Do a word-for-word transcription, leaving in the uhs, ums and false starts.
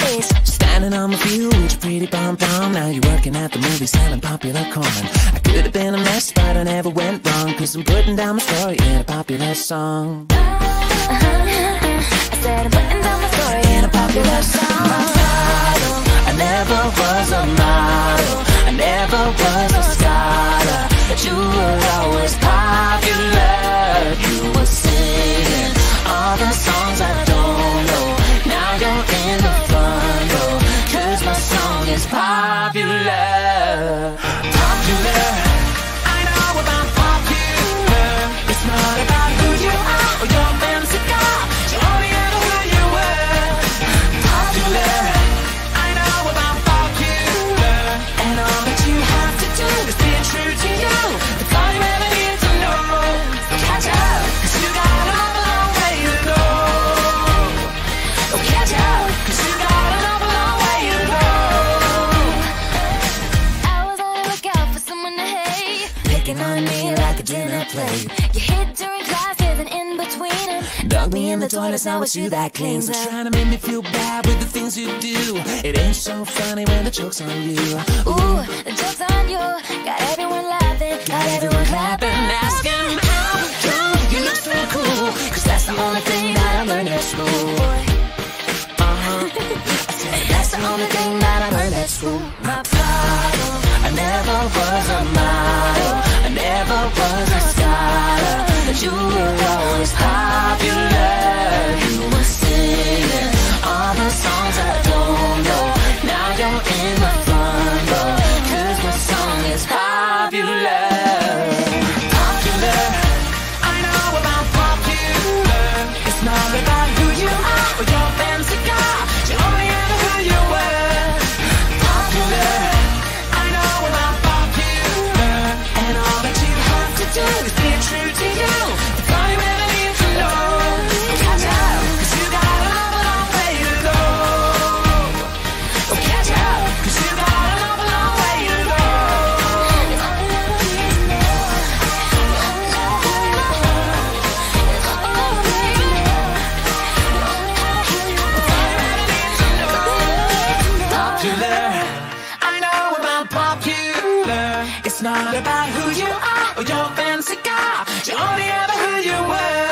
is. Standing on my feet with your pretty pom-pom. Now you're working at the movie selling popular corn. I could have been a mess, but I never went wrong, cause I'm putting down my story in a popular song. Uh-huh. I said I'm putting down my story in a popular song. My title, I never was a model, I never was a scholar, but you were always popular. You were singing all the songs I don't know. Now you're in the front row, cause my song is popular. Popular, I know about popular. It's not about who you are or your fancy car, you only ever who you were. Popular, I know about popular. And all that you have to do is be true to you. That's all you ever need to know. Catch up, cause you got an awful long way to go. Oh, catch up, cause you got an awful long way to go. I was on the lookout for someone to hate, picking on me like a dinner plate. You hid during classes and in between them, Dug me in the toilet, now it's you that cleans up. Trying to make me feel bad with the things you do. It ain't so funny when the joke's on you. Ooh, the joke's on you. Got everyone laughing, got everyone clapping, Asking how come you look so cool, cause that's the only thing that I learned at school. Uh-huh. I said that's the only thing that I learned at school. My problem, I never was a model, I never was a scholar, but you were always popular. You were singing all the songs I don't know. Now you're in the front row, cause my song is popular. Popular, I know about popular. It's not about who you are or your fancy car, you only ever who you were. Popular, I know about popular. And all that you have to do is be true to you. That's all you ever need to know. Catch up, cause you got an awful long way to go. Oh, catch up, cause you got an awful long way to go. it's all you ever need to know. It's all you ever need to know. Popular, I know about popular. It's not about who you are or your fancy car, you're only ever who you were.